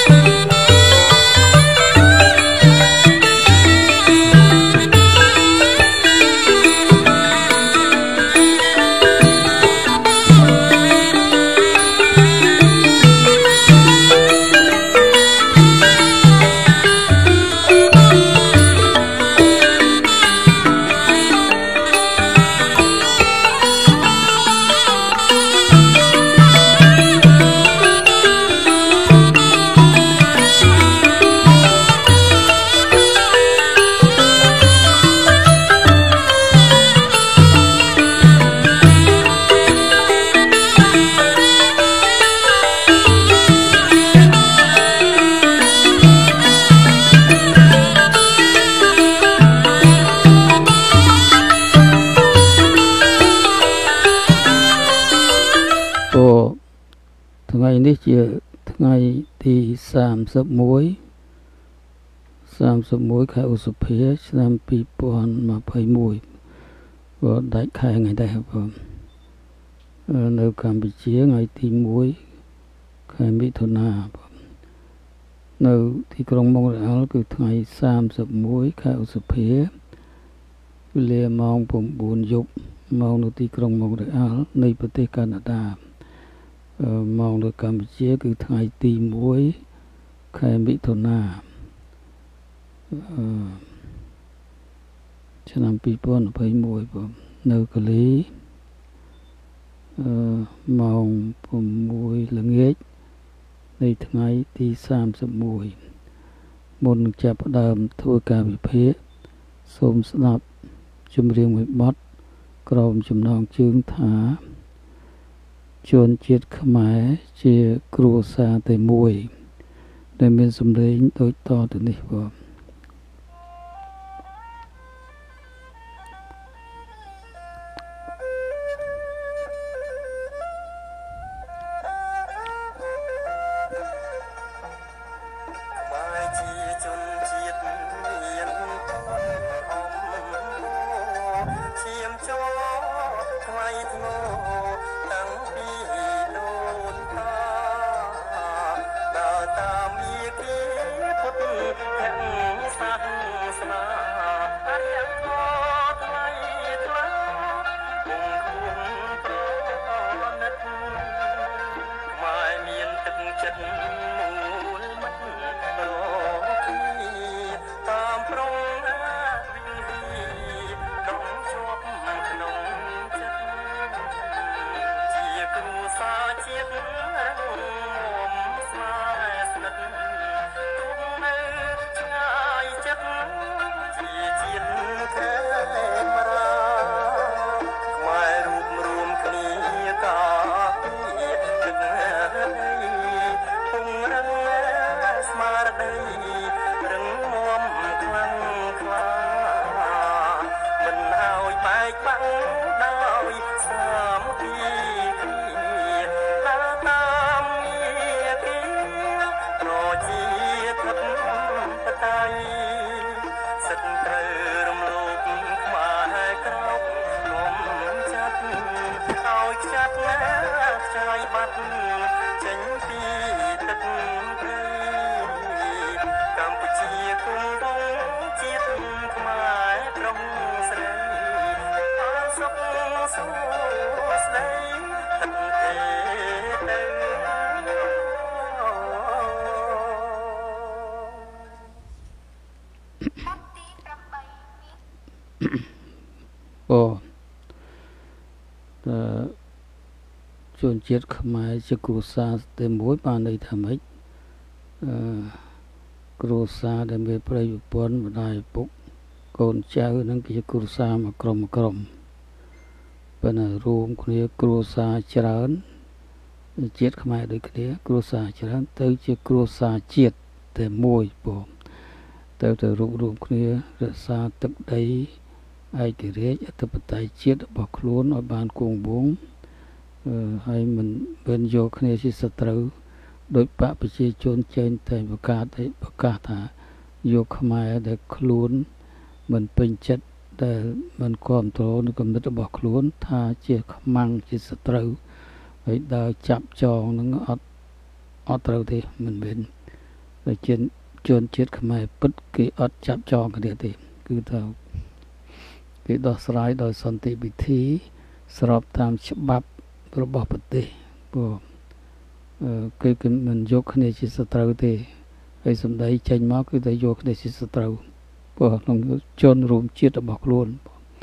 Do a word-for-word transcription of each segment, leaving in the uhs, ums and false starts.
ថ្ងៃនេះជាថ្ងៃទីសាមសិបមួយសាមសិបមួយខែឧសភាឆ្នាំពីរពាន់ម្ភៃមួយក៏ដាច់ខែថ្ងៃដែរបងនៅកម្ពុជាថ្ងៃទីមួយខែមិថុនាបងនៅទីក្រុងម៉ុងរ៉េអាល់គឺថ្ងៃសាមសិបមួយខែឧសភាវេលាម៉ោង៩យប់ម៉ោងនៅទីក្រុងម៉ុងរ៉េអាល់នៃប្រទេសកាណាដាម៉ោងនៅកម្ពុជាគឺថ្ងៃទីមួយខែមិថុនាឆ្នាំពីរពាន់ម្ភៃមួយបងនៅកាលីម៉ោងប្រាំមួយល្ងាចនៃថ្ងៃទីសាមសិបមួយមុននឹងចាប់ផ្ដើមធ្វើការវិភាគសូមស្ដាប់ចម្រៀងមួយបទក្រោមចំណងជើងថាជនជាតិខ្មែរជាគ្រួសារតែមួយដែលមានសម្លេងដូចតទៅនេះបងជនជាតិខ្មែរជាគ្រួសារតែមួយបានន័យថាម៉េចអឺគ្រួសារដែលមានប្រិយប្រពន្ធម្ដាយឪពុកកូនចៅនឹងជាគ្រួសារមួយក្រុមមួយក្រុមប៉ុន្តែរួមគ្នាគ្រួសារច្រើនជាតិខ្មែរដូចគ្នាគ្រួសារច្រើនទៅជាគ្រួសារជាតិតែមួយបងទៅទៅរួមរួមគ្នារក្សាទឹកដីឯករាជ្យអធិបតេយ្យជាតិរបស់ខ្លួនឲ្យបានគង់វង្សហើយមិនមិនយកគ្នាជាសត្រូវដោយបកប្រជាជនចេញតែប្រកាសតែប្រកាសថាយកខ្មែរដែលខ្លួនមិនពេញចិត្តដែលមិនគ្រប់គ្រងនៅគំនិតរបស់ខ្លួនថាជាខ្មាំងជាសត្រូវហើយដើរចាប់ចងនឹងអត់អត់ត្រូវទេមិនមែន rồi chuyện chuyện chết không ai bất kỳ ớt chạm cho cái địa thì cứ thao cái đó sải đó son tị bị thí sập tam chụp bắp rồi bỏ bật đi bộ cái cái mình vô cái này chỉ sợ trâu thì cái sầm đấy chanh máu cái đấy vô cái này chỉ sợ trâu bộ lòng chôn rùm chết là bọc luôn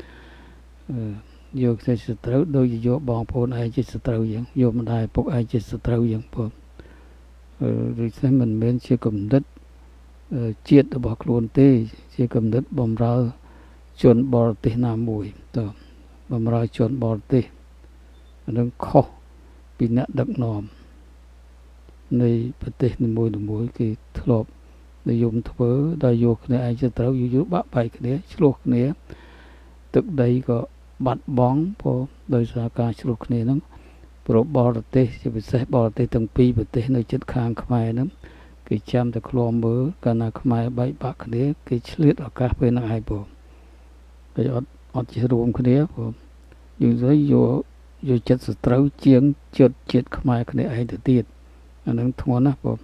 vô cái chỉ sợ trâu đôi gì vô bong phun ai chỉ sợ trâu vậy vô mình đài bốc ai chỉ sợ trâu vậy bộ rồi xem mình bên chưa cầm đất chết là bọc luôn tê chưa cầm đất bom ra chôn bò tê nam mùi đó bom ra chôn bò tê nó khó bị nặng đậm nòmในประเทศในมวยในมวยคือทลบในยมทเวได้โยกในไอจะเต้าอยู่ยุบะไปกันเนี้ยชลุกเนี้ยตึกใดก็บัดบ้องพอโดยสาการชลุกเนี้ยนั้นโปรบอร์เตจะไปใช้บอร์เตตั้งปีประเทศในจัดคางขมายนั้นคือจำแต่คลอมเบอร์การนาขมายใบปักเนี้ยคือเฉลี่ยอากาศเป็นอะไรผมไปอดอดจะรวมกันเนี้ยผมอยู่ด้วยอยู่อยู่จัดสตรูเจียงจัดจัดขมายกันเนี้ยไอเดียดอันนั้นทั้งหมดนะผม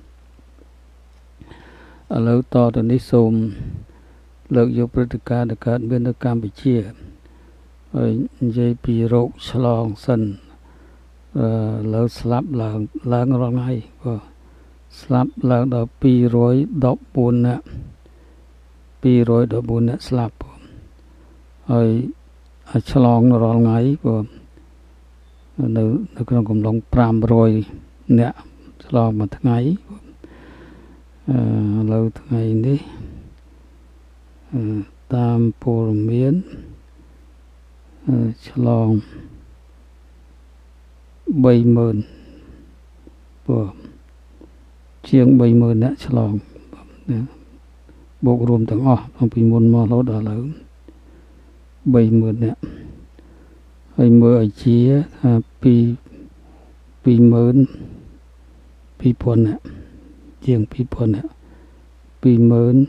แล้วต่อตอนนี้ส่งเลิกยกปฏิการในการเมืองการไปเชี่ยใจปีโรคฉลองสันแล้วสลับหลังหลังรองไห้ก็สลับหลังดอกปีร้อยดอกบุญนะปีร้อยดอกบุญนะสลับผมไอ้ฉลองรองไห้ผมในในกรมกำลังปรามรอยเนี่ยฉลองมาทั้งไงเราทั้งไงนี่ตามโปรเมียนฉลองใบหมื่นปวเชียงใบหมื่นเนี่ยฉลองบวกรวมทั้งอ๋อต้องปีมุนมาเราด่าแล้วใบหมื่นเนี่ยใบหมื่นไอเชี่ยปีปีหมื่นปีพลเนี่ยเจียงปีพลเนี่ยปีหมื่น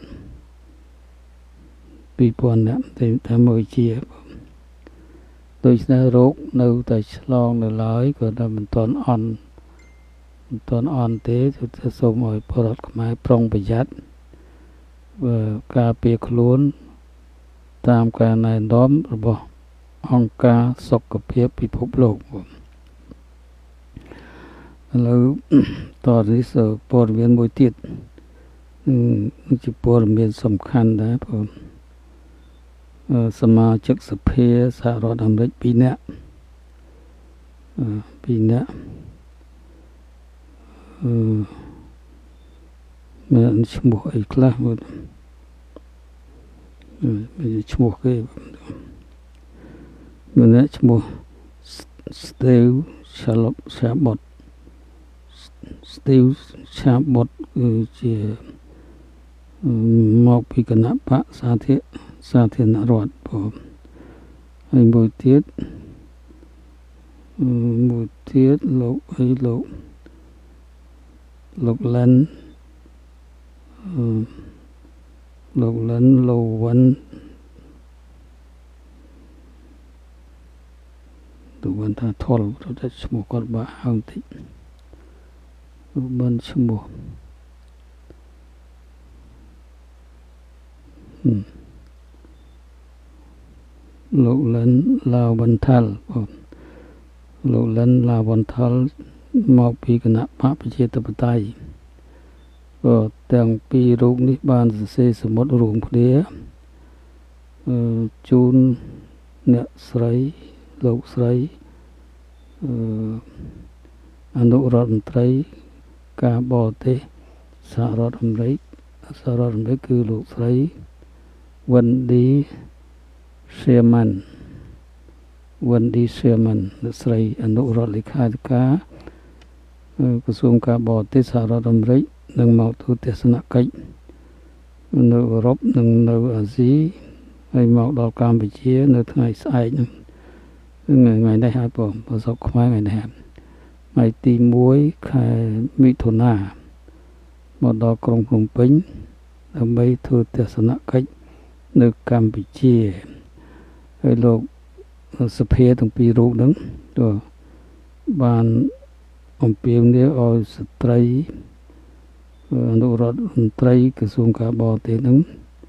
ปีพลเนี่ยแต่ถ้ามือเชียโดยในโรคในแต่ฉลองในร้อยก็ได้มันตอนอ่อนตอนอ่อนเตะจะส่งออกพอรถไม้ปรองประหยัดกาเปียกล้วนตามการในน้อมระบบองค์การสกปรกพิภพโลกแล้วต่อที่สปอร์เวียนมวยติดนี่จะปอร์เวียนสำคัญนะผมสมาชิกสภาสหรัฐอเมริกาปีนี้ปีนี้มันชั่วโมงอีกแล้วมันชั่วโมงกี่มันเนี่ยชั่วโมงสเตลชาลบชาบดสติวชาบดคือจะมอกพิกณะพระสาธิสาธินรอดผมไอ้บุตรเทบุตรเทโลกไอ้โลกโลกลันโลกลันโลวันตัววันท่าทอลเราจะสมุกอดบ้าเอาติบันสมุโลกลันลาวบันทัลโลกลันลาวบันทัลมอบปีคณะพระประเจตปไตยก็แต่งปีรูปนิบานเสสมดรวมเดียจูนเนี่ยสไรโลกสไรอนุรักษ์ไตรกาบอเตสหรัฐอเมริกสหรัฐอเมริกคือโลกสไรวันดีเชียมันวันดีเชียมันสไรอนุรักษ์เลขาธิการกระทรวงกาบอเตสหรัฐอเมริกหนึ่งมาตุเทศนากิจในยุโรปหนึ่งในอาเซียนให้มาดอกการไปเชียในทางไซน์ไงไงได้ครับผมประสบความไงนะครับไงตีมวยใครมิถุนามาดอกกรงพงปิงทำไปทุเทศนากิจในกัมพูชีให้โลกสเปนตั้งปีรูนึงตัวบ้านอมเปียงเดียวเอาสตรีអនុរដ្ឋមន្ត្រីក្រសួងការបរទេសនឹង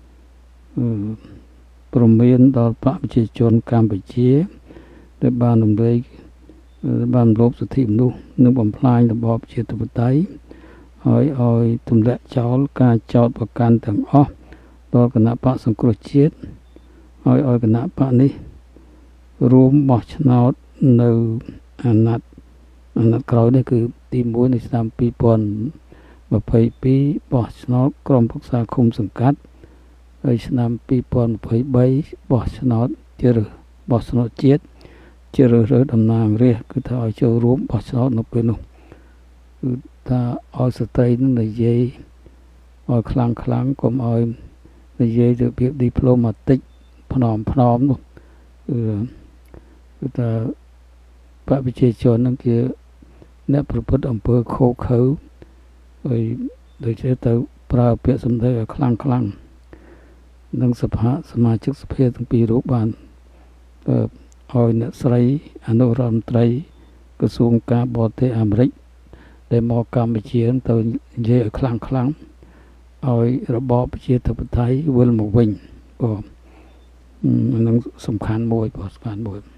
ព្រមានដល់បកប្រជាជនកម្ពុជាដែលបានរំលែកបានរំលោភសិទ្ធិមនុស្សនិងបំផ្លាញរបបប្រជាធិបតេយ្យហើយឲ្យទម្លាក់ចោលការចោទប្រកាន់ទាំងអស់ដល់គណៈបកសង្គ្រោះជាតិហើយឲ្យគណៈបកនេះរួមបោះឆ្នោតនៅអាណត្តិអាណត្តិក្រោយនេះគឺទីមួយនៃឆ្នាំពីរពាន់ម្ភៃពីរបោះឆ្នោតក្រុមប្រឹក្សាឃុំសង្កាត់ហើយឆ្នាំពីរពាន់ម្ភៃបីបោះឆ្នោតជាបោះឆ្នោតជាតិជារើសរើសតំណាងរាស្ត្រគឺថាឲ្យចូលរួមបោះឆ្នោតនៅពេលនោះគឺថាឲ្យស្ត្រីនឹងនិយាយឲ្យខ្លាំងខ្លាំងកុំឲ្យនិយាយទៅពី diplomatic ភ្នំភ្នំនោះគឺគឺថាបព្វជិជននឹងជាអ្នកប្រព្រឹត្តអំពើខុសខើហើយដូចជាទៅប្រើពាក្យសម្ដីឲ្យខ្លាំងខ្លាំងនឹងសភាសមាជិកសភាទាំងពីររូបបានឲ្យអ្នកស្រីអនុរដ្ឋមន្ត្រីក្រសួងការបរទេសអាមេរិកដែលមកកម្ពុជាទៅនិយាយឲ្យខ្លាំងខ្លាំងឲ្យរបបប្រជាធិបតេយ្យវិលមកវិញបាទនឹងសំខាន់មួយបាទសំខាន់មួយ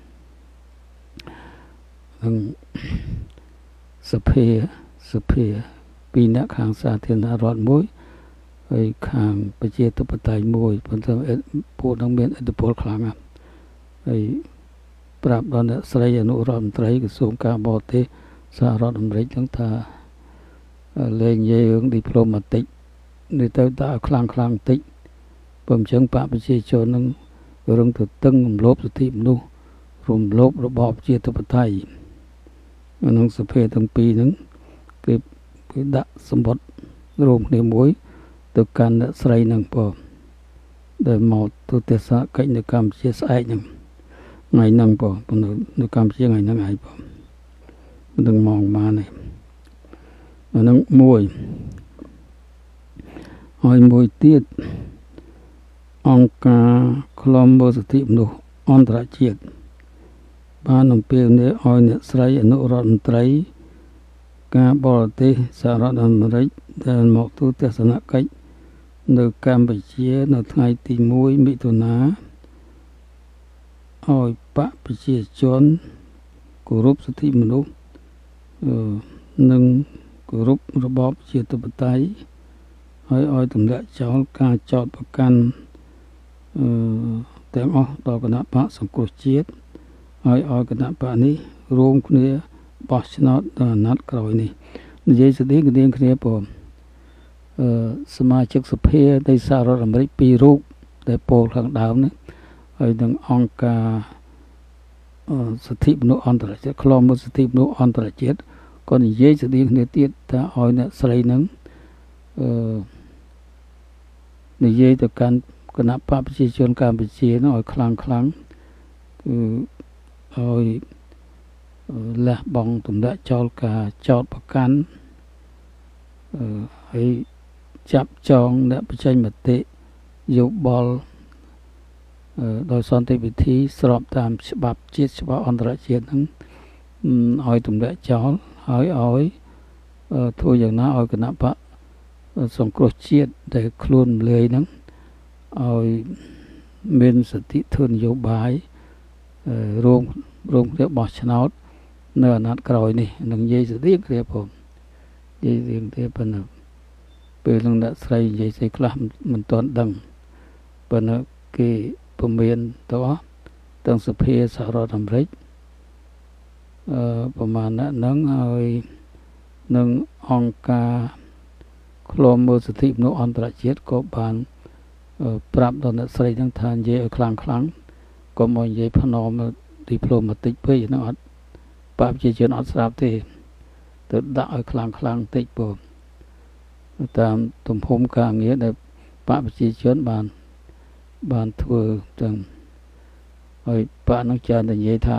នឹងសភាសភាពីរអ្នកខាងសាធារណរដ្ឋមួយហើយខាងប្រជាធិបតេយ្យមួយប៉ុន្តែពួកនឹងមានឥទ្ធិពលខ្លាំងណាស់ហើយប្រាប់ដល់អ្នកស្រីអនុរដ្ឋមន្ត្រីក្រសួងការបរទេសសហរដ្ឋអាមេរិកហ្នឹងថាលេងនិយាយរឿង diplomatic នេះទៅតែខ្លាំងខ្លាំងតិចព្រោះអញ្ចឹងបកប្រជាជននឹងរឿងទៅតឹងរំលោភសិទ្ធិមនុស្សរំលោភរបបប្រជាធិបតេយ្យក្នុងសភាទាំងពីរហ្នឹងគេគេដាក់សម្បត្តិរួមគ្នាមួយទៅកាន់អ្នកស្រីហ្នឹងបងដែលមកទៅទេសកិច្ចនៅកម្ពុជាស្អែកហ្នឹងថ្ងៃហ្នឹងបងនៅកម្ពុជាថ្ងៃហ្នឹងឯងបងមិនដឹងម៉ោងប៉ុន្មានទេអាហ្នឹងមួយហើយមួយទៀតអង្គការឃ្លាំមើលសិទ្ធិមនុស្សអន្តរជាតិបានអំពាវនាវឲ្យអ្នកស្រីអនុរដ្ឋមន្ត្រីការបរទេសសហរដ្ឋអាមេរិកដែលមកទូទស្សនកិច្ចនៅកម្ពុជានៅថ្ងៃទីមួយមិថុនាឲ្យបកប្រជាជនគោរពសិទ្ធិមនុស្សនិងគោរពរបបប្រជាធិបតេយ្យហើយឲ្យទម្លាក់ចោលការចោទប្រកាន់អឺទាំងអស់ដល់គណៈបកសង្គ្រោះជាតិហើយឲ្យគណៈបកនេះរួមគ្នាបោះឆ្នោតដល់អាណត្តិក្រោយនេះនិយាយស្ដីគ្នាគ្នាបងអឺសមាជិកសភានៃសហរដ្ឋអាមេរិកពីររូបដែលពោលខាងដើមនេះហើយនឹងអង្គការសិទ្ធិមនុស្សអន្តរជាតិឃ្លាំមើលសិទ្ធិមនុស្សអន្តរជាតិក៏និយាយស្ដីគ្នាទៀតថាឲ្យអ្នកស្រីនឹងអឺនិយាយទៅកាន់គណៈបកប្រជាជនកម្ពុជានោះឲ្យខ្លាំងខ្លាំងគឺឲ្យលះបង់ទម្លាក់ចោលការចោទប្រកាន់អឺហើយចាប់ចងអ្នកបញ្ចេញមតិយោបល់ដោយសន្តិវិធីស្របតាមច្បាប់ជាតិច្បាប់អន្តរជាតិហ្នឹងឲ្យទម្លាក់ចោលហើយឲ្យធ្វើយ៉ាងណាឲ្យគណៈបកសង្គ្រោះជាតិដែលខ្លួនម្លាយហ្នឹងឲ្យមានសតិធននយោបាយរួមរួមគ្នាបោះឆ្នោតនៅអាណត្តិក្រោយនេះនឹងនិយាយស្ដីគ្នាផងនិយាយរៀងទេប៉ុន្តែពេលនឹងអ្នកស្រីនិយាយស្អីខ្លះមិនទាន់ដឹងប៉ុន្តែគេពមៀនទៅអស់ទាំងសភាសហរដ្ឋអាមេរិកអឺប្រមាណហ្នឹងហើយនឹងអង្គការឃ្លាំមើលសិទ្ធិមនុស្សអន្តរជាតិក៏បានប្រាប់ដល់អ្នកស្រីហ្នឹងថានិយាយឲ្យខ្លាំងខ្លាំងក៏មកនិយាយភ្នំ diplomatic ពេកហ្នឹងអត់បព្វជិជនអត់ស្រាប់ទេទៅដាក់ឲ្យខ្លាំងខ្លាំងតិចបងតាមទំហំការងារដែលបព្វជិជនបានបានធ្វើទាំងហើយបកនឹងច្រើនតែនិយាយថា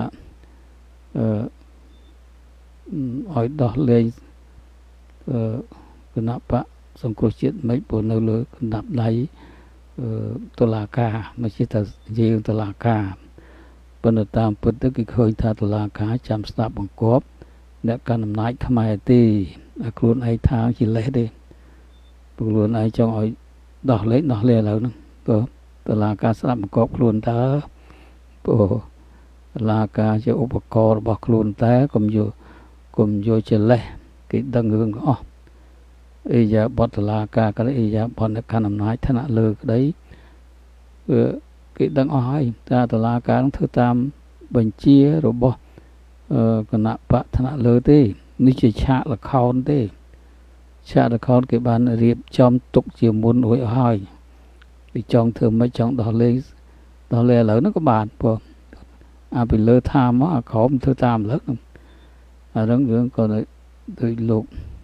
អឺឲ្យដោះលែងអឺគណៈបកសង្គ្រោះជាតិមិនព្រោះនៅលើកណ្ដាប់ដៃអឺតុលាការមិនជាតែនិយាយតុលាការប៉ុន្តែតាមពិតទៅគេឃើញថាតុលាការចាំស្ដាប់បង្គាប់អ្នកកាន់អំណាចខ្មែរទេឲ្យខ្លួនឯងថាជាលេសទេខ្លួនឯងចង់ឲ្យដោះលែងដោះលែងឥឡូវហ្នឹងព្រោះតឡាការស្ដាប់បង្កប់ខ្លួនតើព្រោះតឡាការជាឧបករណ៍របស់ខ្លួនតែកុំយកកុំយកជាលេសគេដឹងរឿងទាំងអស់អីយ៉ាបតតឡាការក្តីអីយ៉ាបតខណ្ឌអំណាចឋានៈលើក្តីគឺគេដឹងអស់ហើយតែតឡាការនឹងធ្វើតាមបញ្ជារបស់គណៈបកឋានៈលើទេនេះជាឆាកល្ខោនទេឆាកល្ខោនគេបានរៀបចំទុកជាមុនរួចអស់ហើយគេចង់ធ្វើមិនចង់ដោះលែងដោះលែងឥឡូវហ្នឹងក៏បានព្រោះអាពីលើថាមកអាក្រោមធ្វើតាមឥឡូវហ្នឹងអាហ្នឹងរឿងក៏ដូចលោក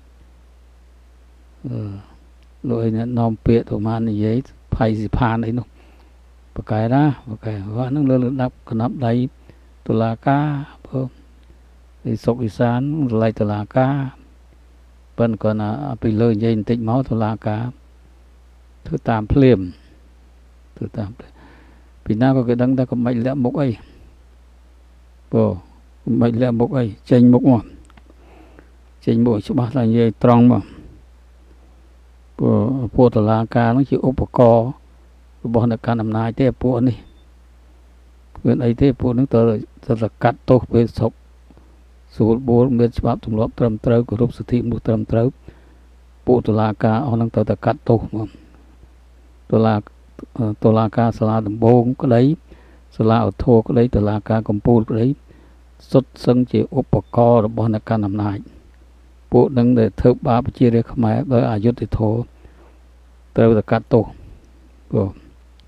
អឺលោកឯអ្នកនាំពាក្យទៅបាននិយាយផៃសិផានអីនោះបកកែណាបកកែហ្នឹងលើលដាប់កណាប់ដៃតុលាការព្រោះឯសុកអ៊ីសានរលៃតុលាការប៉ុន្តែគាត់ណាពីលើនិយាយបន្តិចមកតុលាការធ្វើតាមភ្លាមធ្វើតាមពីណាក៏គេដឹងតែកុំបាច់លាក់មុខអីព្រោះកុំបាច់លាក់មុខអីចេញមុខមកចេញមុខច្បាស់តែនិយាយត្រង់មកព្រោះពួកតុលាការហ្នឹងជាឧបករណ៍របស់អ្នកកាន់អំណាចទេពួកនេះមានអីទេពួកហ្នឹងទៅទៅកាត់ទោសពេលស្រុកស្រួលបួលមានច្បាប់ទម្លាប់ត្រឹមត្រូវគោរពសិទ្ធិមនុស្សត្រឹមត្រូវពួកតុលាការអស់ហ្នឹងទៅតែកាត់ទោសមកតុលាតុលាការសាលាដំបងក្តីសាលាឧទ្ធរក្តីតុលាការកំពូលក្តីសុទ្ធសឹងជាឧបករណ៍របស់អ្នកកាន់អំណាចពួកនឹងដែលធ្វើបាបប្រជារាស្ត្រខ្មែរដោយអយុត្តិធម៌ត្រូវតែកាត់ទោសព្រោះ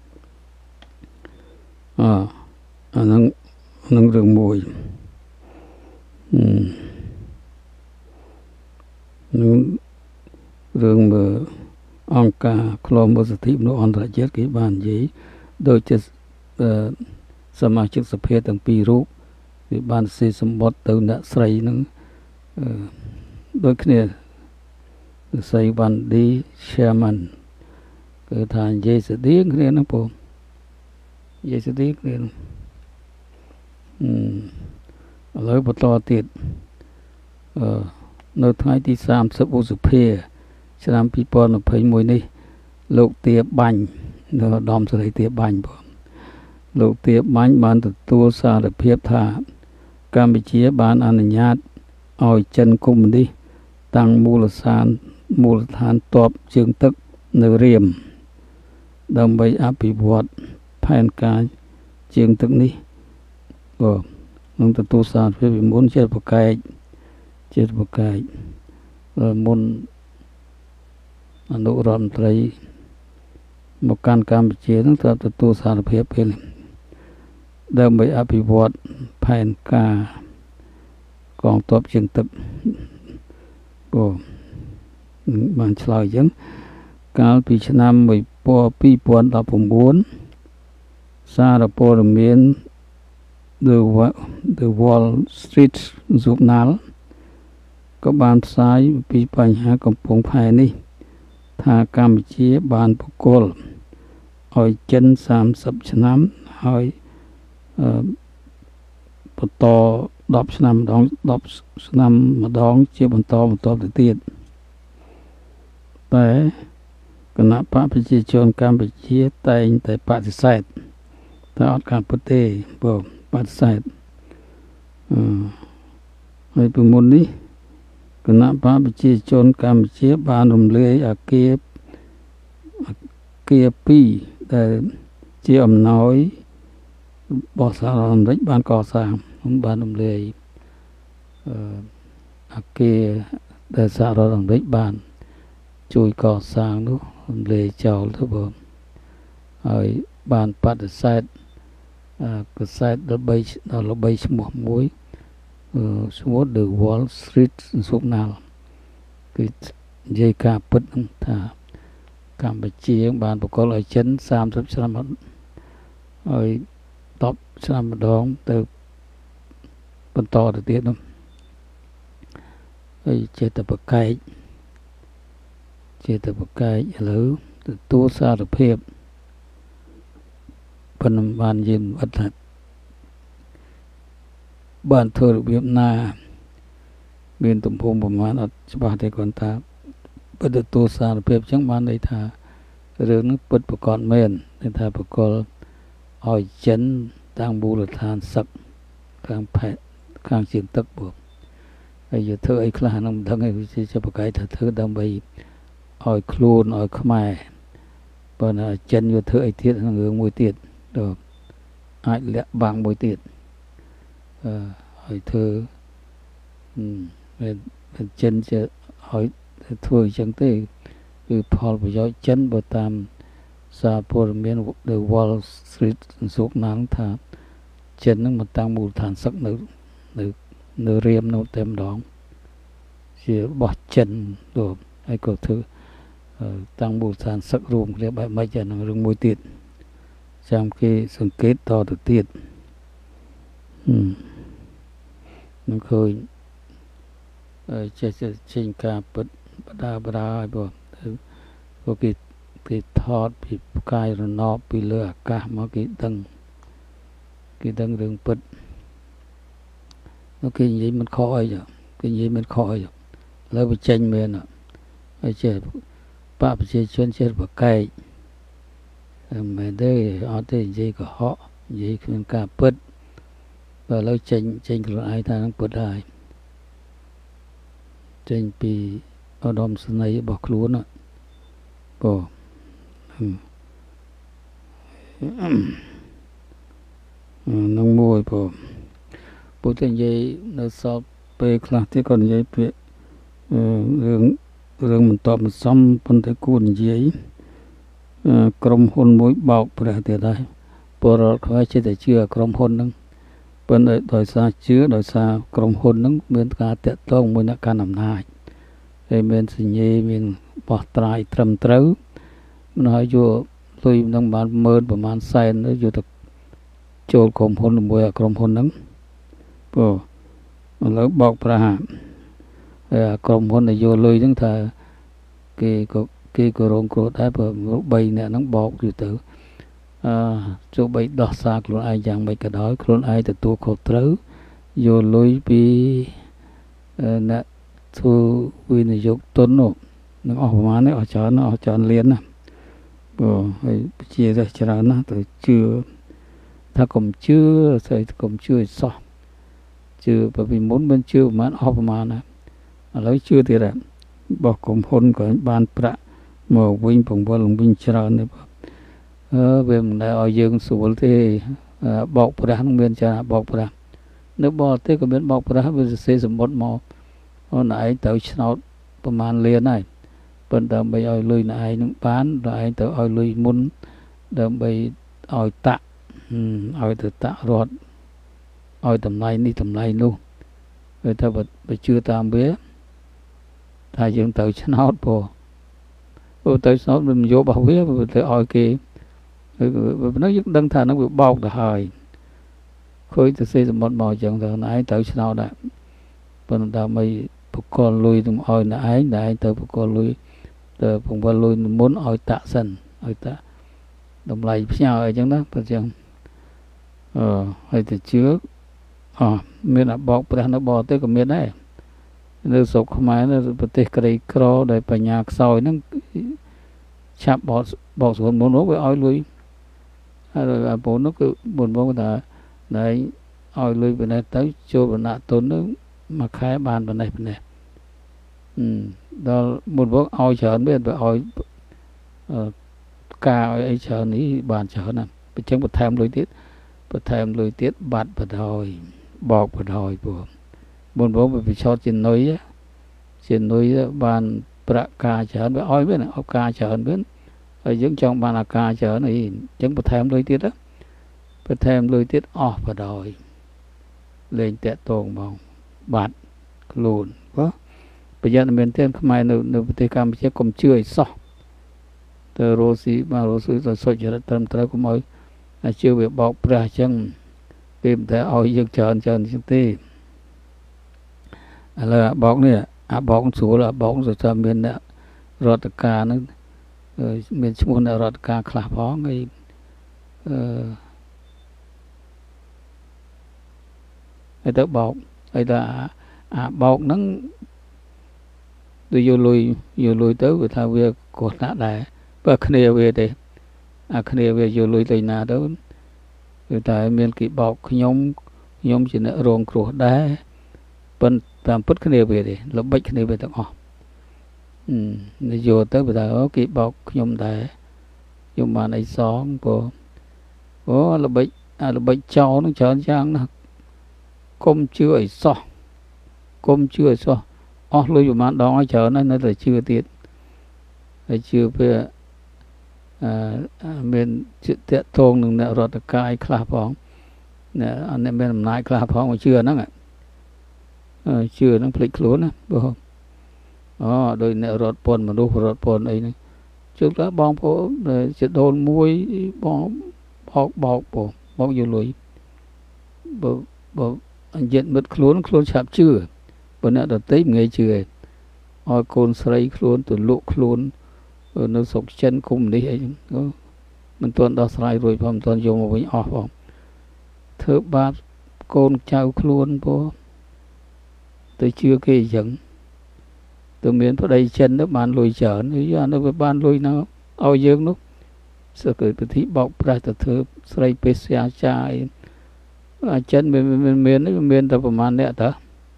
អឺអានឹងនឹងរឿងមួយនឹងរឿងមើលអង្គការឃ្លាំមើលសិទ្ធិមនុស្សអន្តរជាតិគេបាននិយាយដូចជាសមាជិកសភាទាំងពីររូបវាបានសេសម្បត្តិទៅអ្នកស្រីនឹងដូចគ្នាស្រីវ៉ាន់ឌី chairman គឺថានិយាយស្តីគ្នាហ្នឹងពូនិយាយស្តីគ្នាអឺឥឡូវបន្តទៀតអឺនៅថ្ងៃទីសាមសិបឧសភាឆ្នាំពីរពាន់ยี่สิบเอ็ดនេះលោកទាបាញ់នៅឧត្តមសេរីទាបាញ់បងលោកទាបាញ់បានទទួលសារភាពថាកម្ពុជាបានអនុញ្ញាតឲ្យចិនកុម្មុយនីសតាំងមូលដ្ឋានមូលដ្ឋានទ័ពជើងទឹកនៅរៀមដើម្បីអភិវឌ្ឍផែនការជើងទឹកនេះបងនឹងទទួលសារភាពពីមុនជាប្រកែកជាប្រកែកមុនអនុរដ្ឋមន្ត្រីមកកាន់កម្ពុជានឹងត្រូវទទួលសារភាពពេលដើម្បីអភិវឌ្ឍផែនការកងទ័ពជើងទឹកអូបានឆ្លើយអញ្ចឹងកាលពីឆ្នាំពីរពាន់ដប់៩សារព័ត៌មាន The The Wall Street Journal ក៏បានផ្សាយពីបញ្ហាកំពង់ផែនេះថាកម្ពុជាបានបកគលឲ្យចិនសាមសិបឆ្នាំហើយអឺបន្តដប់ឆ្នាំម្ដងដប់ឆ្នាំម្ដងជាបន្តបន្តទៅទៀតតែគណៈបកប្រជាជនកម្ពុជាតែងតែបដិសេធតែអត់ការពុតទេបងបដិសេធអឺហើយពីមុននេះគណៈបកប្រជាជនកម្ពុជាបានរំលាយអគារអគារពីរដែលជាអំណោយរបស់សហរដ្ឋអាមេរិកបានកសាងបានរំលាយអឺអគារដែលសហរដ្ឋអាមេរិកបានជួយកសាងនោះរំលាយចោលទៅបងហើយបានបដិសេធអឺកសែតល្បីដល់ល្បីឈ្មោះមួយឈ្មោះ The Wall Street Journal គឺនិយាយការពិតថាកម្ពុជាបានបកគលឲ្យចិនសាមសិបឆ្នាំហើយដប់ឆ្នាំម្ដងទៅបន្តទៅទៀតនោះហើយចេតបកែកចេតបកែកឥឡូវទទួលសារភាពប៉ុន្តែបានយល់អត់ថាបានធ្វើរបៀបណាមានទំហំប្រមាណអត់ច្បាស់ទេគាត់ថាបិទទូសារភាពចឹងបានន័យថារឿងនេះពិតប្រកបមែនន័យថាប្រកលឲ្យចិនតាំងមូលដ្ឋានសឹកខាងផែខាងជើងទឹកពួកហើយយកធ្វើអីខ្លះហ្នឹងមិនដឹងឯងវាជាប្រកែកថាធ្វើដើម្បីឲ្យខ្លួនឲ្យខ្មែរបើណាចិនយកធ្វើអីទៀតហ្នឹងរឿងមួយទៀតដល់អាចលាក់បាំងមួយទៀតអឺឲ្យធ្វើមិនចិនជាឲ្យធ្វើអញ្ចឹងទេគឺផលប្រយោជន៍ចិនបើតាមសារព័ត៌មាន The Wall Street សុកណាងថាចិននឹងមកតាំងមូលដ្ឋានសឹកនៅនៅនៅរៀមនៅតែម្ដងជារបស់ចិនទៅហើយក៏ធ្វើតាំងមូលដ្ឋានសឹករួមគ្នាបែបម៉េចអានឹងរឿងមួយទៀតចាំគេសង្កេតតទៅទៀតនឹងឃើញចេះចេញការពិតបដាបដាឲ្យបងព្រោះគេគេថតពីផ្កាយរណបពីលើអាកាសមកគេដឹងគេដឹងរឿងពិតគេនិយាយមិនខុសអីគេនិយាយមិនខុសអីលើបញ្ចេញមែនហើយចេះបកប្រជាជនចេះប្រកែកមែនទេអត់ទេនិយាយកុហកនិយាយគ្មានការពិតបើឥឡូវចេញចេញខ្លួនឯងថានឹងពិតហើយចេញពីឧត្តមសេនីយ៍របស់ខ្លួនបងនឹងមួយបងពុទ្ធនិយាយនៅសពពេលខ្លះទៀតក៏និយាយពាក្យរឿងរឿងមិនតបមិនសមប៉ុន្តែគួរនិយាយក្រុមហ៊ុនមួយបោកព្រះទៀតហើយពលរដ្ឋខ្មែរចិត្តតែជឿក្រុមហ៊ុនហ្នឹងប៉ុន្តែដោយសារជឿដោយសារក្រុមហ៊ុនហ្នឹងមានការតាក់ទងមួយអ្នកកាន់អំណាចហើយមានសញ្ញេមានបោះត្រាយត្រឹមត្រូវមិនហើយយកលុយនឹងបានម៉ឺនប្រហែលសែនទៅយកទៅចូលក្រុមហ៊ុនជាមួយក្រុមហ៊ុនហ្នឹងព្រោះឥឡូវបោកប្រាស់ហើយក្រុមហ៊ុនដែលយកលុយហ្នឹងថាគេក៏គេក៏រងគ្រោះដែរព្រោះបីអ្នកហ្នឹងបោកយូរទៅអឺចុះបីដោះសារខ្លួនឯងយ៉ាងម៉េចក៏ដោយខ្លួនឯងទទួលខុសត្រូវយកលុយពីអ្នកធ្វើវិនិយោគទុននោះនឹងអស់ប្រហែលនេះអស់ច្រើនអស់ច្រើនលានណាព្រោះហើយជាច្រើនណាស់ទៅជឿថាកុំជឿស្អីកុំជឿឲ្យសោះជឿពីមុនមិនជឿប្រហែលអស់ប្រហែលណាឥឡូវជឿទៀតហើយបោះក្រុមហ៊ុនក៏បានប្រាក់មកវិញពង្វល់វិញច្រើននេះអឺវាមិនដែលឲ្យយើងស្រួលទេបោកប្រាស់នឹងមានច្រើនបោកប្រាស់នៅបរទេសក៏មានបោកប្រាស់វាសរសេរសម្បត្តិមកអូនឯងទៅឆ្នោតប្រហែលលានហើយប៉ុន្តែដើម្បីឲ្យលុយណឯងនឹងបានដល់ឯងទៅឲ្យលុយមុនដើម្បីឲ្យតាក់ឲ្យទៅតាក់រត់ឲ្យតម្លៃនេះតម្លៃនោះហើយថាបើជឿតាមវាថាយើងទៅឆ្នោតពោអូទៅឆ្នោតមិនយករបស់វាទៅឲ្យគេប៉ុណ្ណឹងយើងដឹងថានឹងវាបោកទៅហើយឃើញទៅសេសម្បត្តិមកអញ្ចឹងទៅឯងទៅឆ្នោតដែរប៉ុន្តែដើម្បីបកលលុយទៅឲ្យណែឯងណែឯងទៅបកលលុយទៅពង្វល់លុយមុនឲ្យតាក់សិនឲ្យតាក់តម្លៃផ្ញើអីចឹងណាបើចឹងអឺហើយទៅជឿអមានអាបោកព្រះនៅបរទេសក៏មានដែរនៅស្រុកខ្មែរនៅប្រទេសក្រីក្រដែលបញ្ញាខ្សោយហ្នឹងឆាប់បោកបោកស្រួលមុនមកវាឲ្យលុយហើយអាបងនោះគឺមុនមកថាណែឲ្យលុយប៉ុណ្ណេះទៅចូលបណ្ណៈទុននោះមួយខែបានប៉ុណ្ណេះប៉ុណ្ណេះដល់មុនមកឲ្យច្រើនវាទៅឲ្យការឲ្យអីច្រើននេះបានច្រើនណាស់អញ្ចឹងបន្ថែមលុយទៀតបន្ថែមលុយទៀតបាត់បណ្ដោយបោកបណ្ដោយពួកមុនមកវាពិឆោតជានុយជានុយបានប្រាក់ការច្រើនវាឲ្យវាឲ្យការច្រើនវាហើយយើងចង់បានអាការច្រើនអីអញ្ចឹងបន្ថែមលុយទៀតបន្ថែមលុយទៀតអស់បណ្ដោយលេងតាក់តងមកបាត់ខ្លួនព្រោះប្រយ័ត្នមែនទែនខ្មែរនៅនៅប្រទេសកម្ពុជាកុំជឿឲ្យសោះទៅរស់ស៊ីបានរស់ស៊ីទៅសុចរិតត្រឹមត្រូវកុំឲ្យជឿវាបោកប្រាស់អញ្ចឹងគេមិនតែឲ្យយើងច្រើនច្រើនអញ្ចឹងទេឥឡូវអាបោកនេះអាបោកស្រួលអាបោកទៅតាមមានអ្នករដ្ឋការហ្នឹងមានឈ្មោះអ្នករដ្ឋការខ្លះផងហើយអឺហើយទៅបោកហើយទៅអាបោកហ្នឹង tôi vô lùi vô lùi tới người ta về cột nát đại và khné về đây à khné về vô lùi tới nào đó người ta miền kỹ bọc nhóm nhóm chỉ là rong cột đá bên tam put khné về đây là bách khné về tao ừ để vô tới người ta có kỹ bọc nhóm đại nhóm mà này xóm của có là bách à là bách cháu nó chán chán nó công chưa ấy so công chưa so ó luiอยู่มาดองเฉยนั่นนั่นแต่ชื่อติดแต่ชื่อเพื่ออ่าเป็นจิตเตะทงหนึ่งเนี่ยรถกายคลาพองเนี่ยอันนี้เป็นนายคลาพองมาเชื่อนั่นอ่ะเออเชื่อนั่งพลิกหลุนนะบ่อ๋อโดยเนี่ยรถปนมาดูรถปนไอ้นี่จุดละบองโผจะโดนมวยบองบอกบอกบ่บอกอยู่ลุยบ่บ่อันเย็นมืดหลุนหลุนฉับชื่อบนนั้นเราเต็มไงเชื่อออยโคนใส่โคลนตัวลุโคลนเราสกเช่นคุมนี่ไอ้ก็มันตัวเราใส่รวยพร้อมตัวโยมเอาไว้ออกพร้อมเธอบาดโกนเจ้าโคลนพอตัวเชื่อเกี่ยงตัวเมียนพอได้เช่นนักบ้านรวยเฉินหรือว่านักบ้านรวยเนาะเอาเยอะนุ๊กสเกิดปฏิบอกปลายตัวเธอใส่เปเสียใจเช่นเมียนเมียนเมียนเมียนแต่ประมาณเนี้ยเถอะ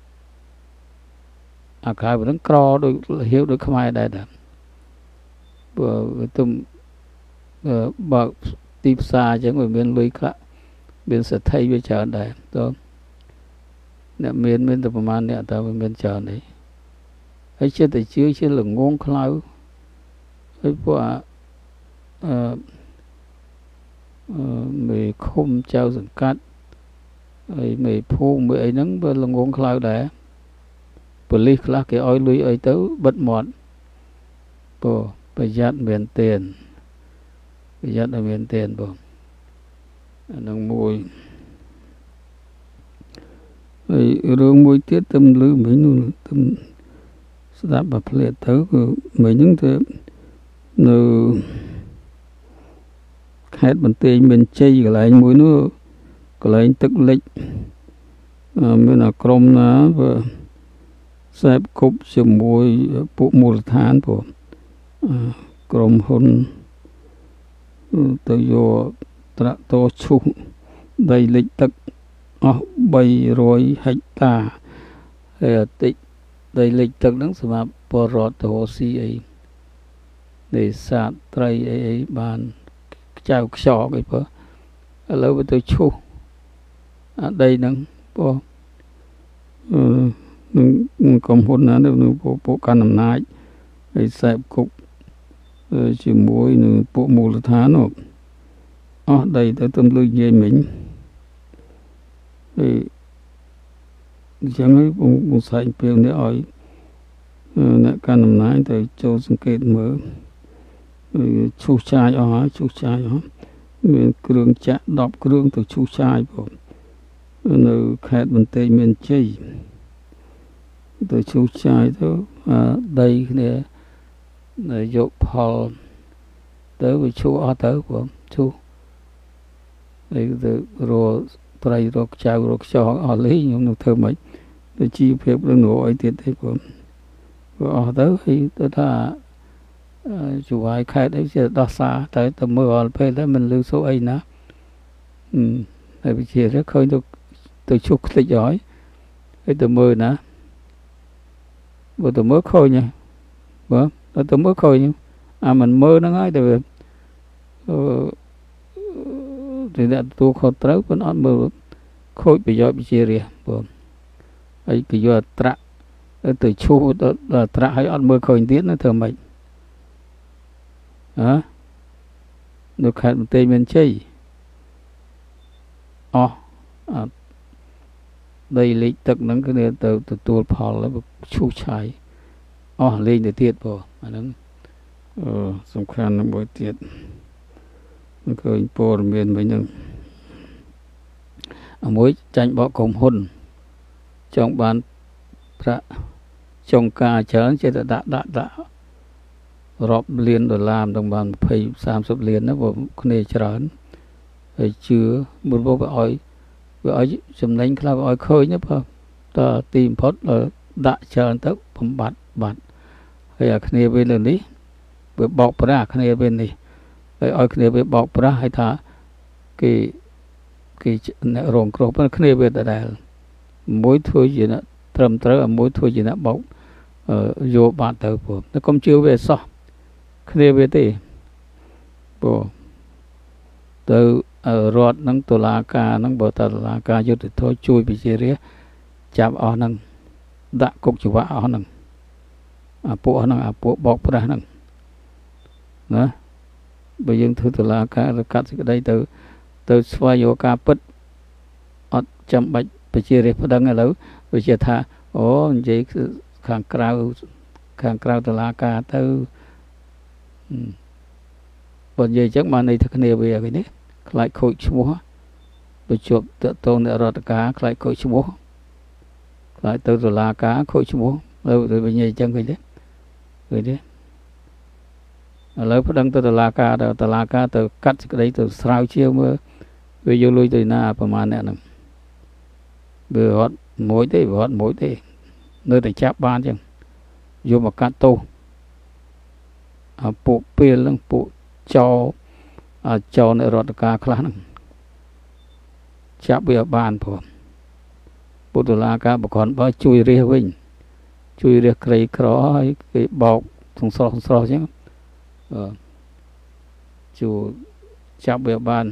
อาการแบบนั้นกรอโดยเหี้ยวโดยขมายได้แต่เบื่อตุ้มเอ่อบอกตีซาจังว่าเมียนลุยกะเมียนสะไทยไปเจอได้ตัวเนี่ยเมียนเมียนแต่ประมาณเนี้ยแต่เมียนเจอไหนไอ้เชื่อแต่เชื่อเชื่อหลงงงคลาวไอ้พวกเอ่อเอ่อมีคมเจ้าสังกัดไอ้มีพูมีไอ้นั้นเป็นหลงงงคลาวได้บริคลาเกี่ยวอ้อยลุยอ้อยเต้าบัดหมดปอประหยัดเมียนเตียนประหยัดเมียนเตียนปอนังมวยไอ้เรื่องมวยเตี้ยtâmลืมไม่นู่นtâmสถาบันเพลทเต้าก็ไม่ยังเถอะเนื้อแค่บันเตียนเป็นใจก็เลยมวยนู้ก็เลยตึกเล็กมันน่ะกรมนะแสบคบสมวยปุมูลฐานผมกรมหุนตัวโยตระโตชุได้เล็กตักอ๋อใบรอยหักตาเออติได้เล็กตักนั้นสำหรับปรอตโหสีไอในศาสตร์ไตรไอบานเจ้าชอกไอเพอแล้วไปตัวชุได้นั้นพอนึงกรมหุนนะนึงพวกพวกการนำนายไอ้แสบคุกเออชิมวยนึงพวกมูลฐานออกอ๋อได้แต่ต้นลุยเยี่ยมมิ่งไอ้ยังไงผมผมใส่เปลี่ยนได้อ่อยเออในการนำนายแต่โจสังเกตเหมือชูชายอ๋อชูชายอ๋อมีเครื่องจะดอกเครื่องตัวชูชายผมในแคดบันเตยเมียนจีตัวชูชายตัวได้เนี่ยในยกพอตัวไปชูอ้อตัวผมชูในตัวรอไตรรกเจ้ารกจอกอ้อเลยยงนึกเธอไหมตัวชีเพียบเรื่องหนูไอ้ติดให้ผมก็อ้อตัวให้ตัวถ้าชูไอ้แค่ได้จะด่าซาแต่ตัวเมื่อวันไปแล้วมันลืมโซ่ไอ้นะอืมแต่ไปเชียร์แล้วเคยตัวตัวชุกติดย้อยไอ้ตัวมือนะบ่ตัวมือkhôi nhaบ่ตัวตัวมือkhôi nha à mình mơ nó ngay từ thì đã tu khôi trấu vẫn ăn mơ khôi bị gió bị chia rìaบ่ấy cái gió tra từ chu là tra hay ăn mơ khôi tiến nó thường mày hả nó khai một tên bên chơiอ๋อได้เล็กตักนั้นก็เนี่ยตัวตัวพอแล้วชูชายอ๋อเล่นแต่เทียดพออันนั้นเออสำคัญนะบ่เทียดมันเคยโปรเมียนไปหนึ่งเอามวยจันบอกกรมหุ่นจองบานพระจงกาเฉินเจตดะดะดะรอบเรียนโดยลามตรงบานเพย์สามสิบเรียนนะผมคนเอเจริญไอ้เชื้อบุญบ่ไปอ้อยไปอ้อยสำเร็จครับอ้อยเคยเนี่ยพอต่อตีมพอดเลยดะเชิญตึกผมบัดบัดហើយអាគ្នាវិញលើនេះវាបោកប្រាស់គ្នាវិញនេះហើយឲ្យគ្នាវាបោកប្រាស់ឲ្យថាគេគេអ្នករងគ្រោះប៉ុន្តែគ្នាវាដដែលមួយធ្វើជាអ្នកត្រឹមត្រូវមួយធ្វើជាអ្នកបោកយកបាត់ទៅព្រោះតែកុំជឿវាសោះគ្នាវាទេព្រោះទៅរដ្ឋនឹងតុលាការនឹងបើតតុលាការយុត្តិធម៌ជួយពិជារាចាប់អស់នឹងដាក់គុកច្បាប់អស់ហ្នឹងអាពួកហ្នឹងអាពួកបោកប្រាស់ហ្នឹងណាបើយើងធ្វើតុលាការឬកាត់សេចក្តីទៅទៅស្វែងរកការពិតអត់ចាំបាច់ប្រជារាស្ត្រប្តឹងឥឡូវវាជាថាអូនិយាយខាងក្រៅខាងក្រៅតុលាការទៅបើនិយាយអញ្ចឹងបានន័យថាគ្នាវាគេនេះខ្លាចខូចឈ្មោះទៅជាប់តតងនៃរដ្ឋការខ្លាចខូចឈ្មោះខ្លាចទៅតុលាការខូចឈ្មោះទៅវិញអញ្ចឹងឃើញទេឃើញទេឥឡូវប្តឹងទៅតុលាការទៅតុលាការទៅកាត់សេចក្តីទៅស្រាវជ្រាវមើលវាយកលុយទៅណាប្រហែលអ្នកហ្នឹងវារត់មួយទេរត់មួយទេនៅតែចាប់បានអញ្ចឹងយកមកកាត់ទោសអាពួកពេលហ្នឹងពួកចោចោនៃរដ្ឋការខ្លះហ្នឹងចាប់វាបានព្រោះពុទ្ធលាការបកនបើជួយរះវិញជួយរះក្រីក្រឲ្យគេបោកសង្ស្រោះសង្ស្រោះអញ្ចឹងអឺជួយចាប់វាបាន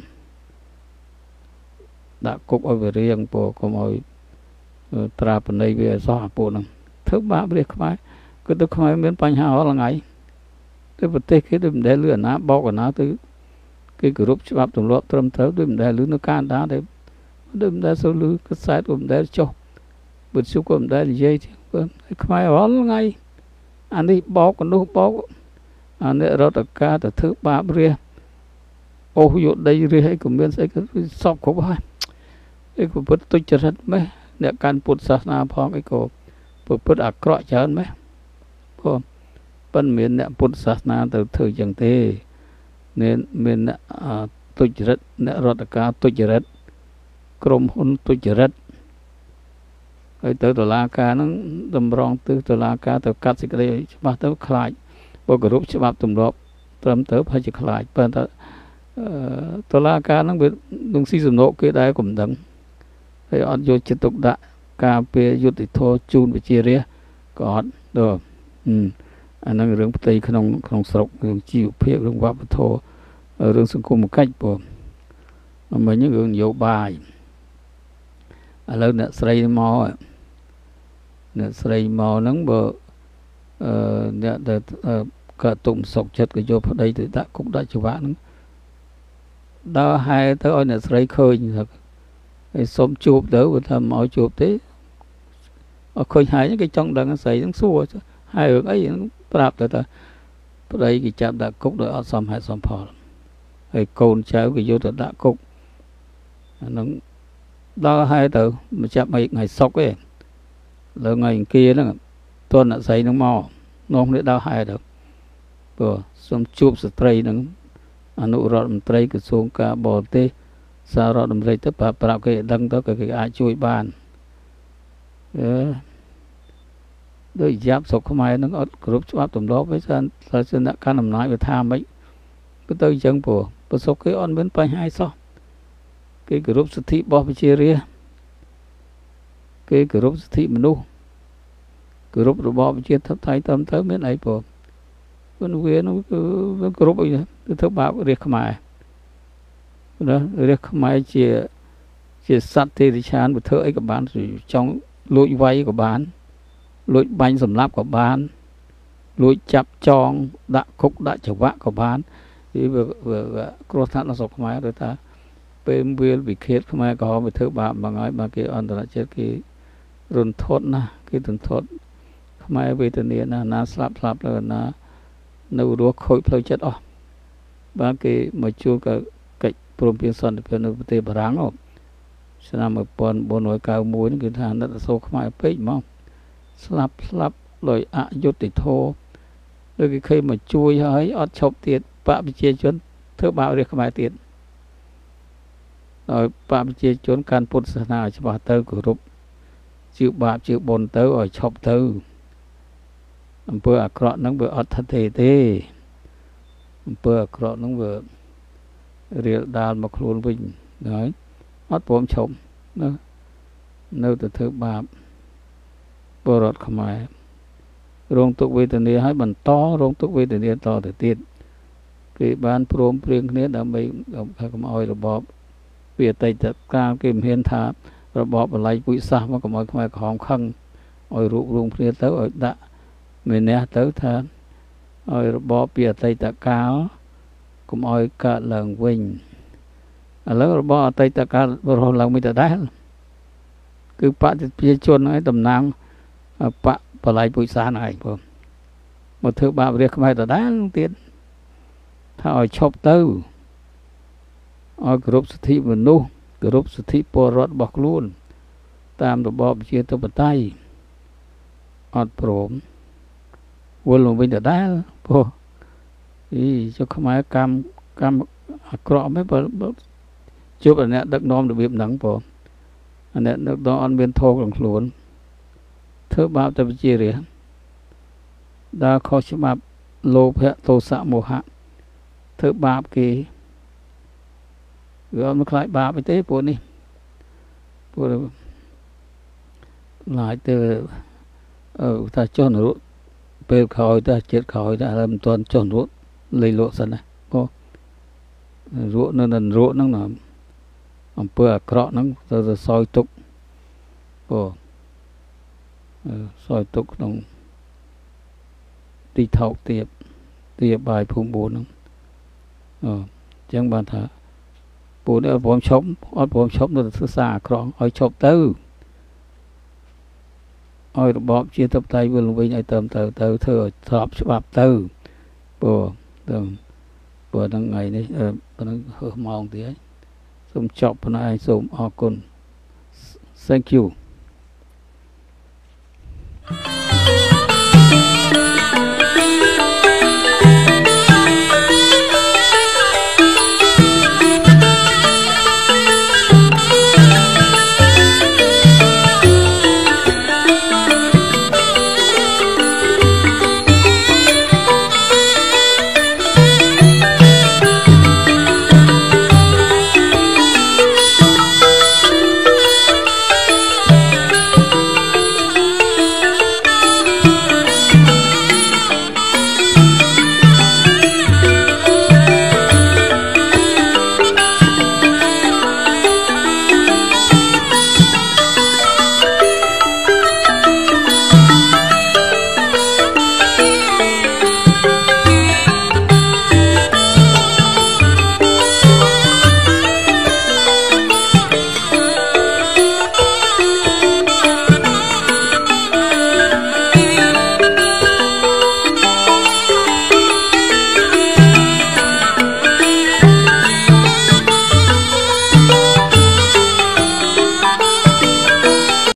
ដាក់គុកឲ្យវារៀងព្រោះកុំឲ្យត្រាបណីវាសោះអាពួកហ្នឹងធ្វើបាបរះខ្មែរគឺទៅខ្មែរមានបញ្ហារាល់ថ្ងៃទៅប្រទេសគេដូចមិនដែលលឺអាណាបោកអាណាទៅគេគោរពច្បាប់ទម្លាប់ត្រឹមត្រូវដូចមិនដែលលឺនៅកាណាដាទេដូចមិនដែលសូវលឺកសែតក៏មិនដែលចុះបុត្រជុក៏មិនដែលនិយាយទេខ្មែររាល់ថ្ងៃអានេះបោកនោះបោកអានេះរដ្ឋការទៅធ្វើបាបរះអូសយកដីរះអីក៏មានស្អីក៏សពគ្រប់ហើយអីក៏ពុតទុច្ចរិតម៉េះអ្នកកាន់ពុទ្ធសាសនាផងអីក៏ពុតអាក្រក់ច្រើនម៉េះព្រោះប៉ុន្តែមានអ្នកពុទ្ធសាសនាទៅធ្វើចឹងទេមានមានអ្នកទុច្ចរិតអ្នករដ្ឋការទុច្ចរិតក្រុមហ៊ុនទុច្ចរិតហើយទៅតុលាការហ្នឹងតម្រង់ទិសតុលាការទៅកាត់សេចក្តីច្បាស់ទៅខ្លាចបើគោរពច្បាប់ទម្លាប់ត្រឹមត្រូវប្រហែលជាខ្លាចប៉ុន្តែតុលាការហ្នឹងវានឹងស៊ីសំណូកគេដែរកំដឹងហើយអត់យកចិត្តទុកដាក់ការពារយុត្តិធម៌ជូនប្រជារាស្ត្រក៏អត់ដល់អាហ្នឹងរឿងផ្ទៃក្នុងក្នុងស្រុករឿងជីវភាពរឿងវប្បធម៌រឿងសង្គមកិច្ចព្រោះមិញរឿងនយោបាយឥឡូវអ្នកស្រីមកអ្នកស្រីមកហ្នឹងបើអឺអ្នកដែលក៏ទុំសុកចិត្តក៏យកប្តីទៅដាក់គុកដាក់ច្បាប់ហ្នឹងដើរហែទៅឲ្យអ្នកស្រីឃើញថាហើយសុំជួបទៅគាត់ថាមកជួបទេអត់ឃើញហើយគេចង់ដឹងស្រីហ្នឹងសួរហើយរឿងអីប្រាប់ទៅថាប្តីគេចាប់ដាក់គុកដោយអត់សមហេតុសមផលហើយកូនចៅគេយកទៅដាក់គុកអាហ្នឹងដល់ហើយទៅមកចាប់ឲ្យថ្ងៃសុកទេលើថ្ងៃអង្គារហ្នឹងតនអ្នកស្រីហ្នឹងមកនាំគ្នាដល់ហើយទៅព្រោះសូមជួបស្ត្រីហ្នឹងអនុរដ្ឋមន្ត្រីក្រសួងការបរទេសសាររដ្ឋអាមេរិកទៅប្រាប់ប្រាប់គេដឹងទៅគេអាចជួយបានអឺដូចយ៉ាប់ស្រុកខ្មែរហ្នឹងអត់គ្រប់ច្បាប់ទម្លាប់ទេថាថាអ្នកកាន់អំណាចវាថាម៉េចក៏ទៅអញ្ចឹងព្រោះប្រសុកគេអត់មានបញ្ហាអីសោះគេគោរពសិទ្ធិរបស់ប្រជារាស្ត្រគេគោរពសិទ្ធិមនុស្សគោរពរបបប្រជាធិបតេយ្យតាមទៅមានអីព្រោះវាវានោះគឺវាគោរពអីទៅធ្វើបាបរាស្ត្រខ្មែរណារាស្ត្រខ្មែរជាជាសត្វទេរិឆានទៅធ្វើអីក៏បានចង់លួចវាយក៏បានលួចបាញ់សម្លាប់ក៏បានលួចចាប់ចងដាក់គុកដាក់ច្រវាក់ក៏បានវាគ្រោះថ្នាក់នៅស្រុកខ្មែរដូចថាពេលវាលវិឃាតខ្មែរក៏វាធ្វើបាបមកហើយបើគេអន្តរជាតិគេរន្ធត់ណាស់គេរន្ធត់ខ្មែរវេទនាណាណាស្លាប់ស្លាប់ទៅណានៅរស់ខូចផ្លូវចិត្តអស់បើគេមកជួបក៏កិច្ចព្រមព្រៀងសន្តិភាពនៅប្រទេសបារាំងឆ្នាំmột nghìn bốn trăm chín mươi mốtគឺថាណិតសូរខ្មែរពេកហ្មងស្លាប់ស្លាប់ដោយអយុត្តិធម៌ដូចគេឃើញមកជួយហើយអត់ឈប់ទៀតបកប្រជាជនធ្វើបាបរាជខ្មែរទៀតដោយបកប្រជាជនកាន់ពុទ្ធសាសនាច្បាស់ទៅគោរពជឿបាបជឿបុណ្យទៅឲ្យឈប់ទៅអំពើអាក្រក់ហ្នឹងវាអត់ថទេទេអំពើអាក្រក់ហ្នឹងវារៀលដាលមកខ្លួនវិញហើយអត់ព្រមឈប់ណានៅតែធ្វើបាបពលរដ្ឋខ្មែររងទុក្ខវេទនាហើយបន្តរងទុក្ខវេទនាតទៅទៀតគេបានព្រមព្រៀងគ្នាដើម្បីកុំឲ្យរបបពីអតីតកាលគេមិនហ៊ានថារបបបល័យពុយសាសមកកុំឲ្យខ្មែរក្រហមខឹងឲ្យរួបរวมគ្នាទៅឲ្យដាក់មេនះទៅថាឲ្យរបបពីអតីតកាលកុំឲ្យកើតឡើងវិញឥឡូវរបបអតីតកាលរស់ឡើងមិនដដែលគឺបតិប្រជាជនហើយតំណាងបកបល័យពុយសាសហ្នឹងឯងបងមកធ្វើបាបរាជខ្មែរដដែលទៀតថាឲ្យឈប់ទៅឲ្យគោរពសិទ្ធិមនុស្សគោរពសិទ្ធិពលរដ្ឋរបស់ខ្លួនតាមរបបប្រជាធិបតេយ្យអត់ព្រមវល់វិញដដែលព្រោះអីចុះខ្មែរកម្មកម្មអាក្រក់មិនបើជួបអ្នកដឹកនាំរបៀបហ្នឹងព្រោះអ្នកដឹកនាំអត់មានធម៌ក្នុងខ្លួនធ្វើបាបតែប្រជារាស្ត្រដើរខុសច្បាប់លោភៈទោសៈមោហៈធ្វើបាបគេវាអត់មកខ្លាចបាបទេពួកនេះពួកឡាយទៅអឺថាចុះនរោពេលក្រោយទៅជាតិក្រោយទៅឥឡូវមិនទាន់ចុះនរោលេលក់សិនណាព្រោះរក់នៅនរោហ្នឹងណាអំពើអាក្រក់ហ្នឹងទៅទៅសោយទុកព្រោះសោយទុកក្នុងទីថោកទាបទីបាយភូមិបួនហ្នឹងអឺអញ្ចឹងបានថាពូនេះអត់ព្រមឈប់អត់ព្រមឈប់នៅតែធ្វើសារអាក្រក់ឲ្យឈប់ទៅឲ្យរបបជាតបតៃវិលវិញឲ្យទៅទៅទៅធ្វើឲ្យស្របច្បាប់ទៅព្រោះទៅព្រោះហ្នឹងថ្ងៃនេះហ្នឹងហឺម៉ោងទៀតហើយសូមចប់ប៉ុណ្ណេះសូមអរគុណ Thank you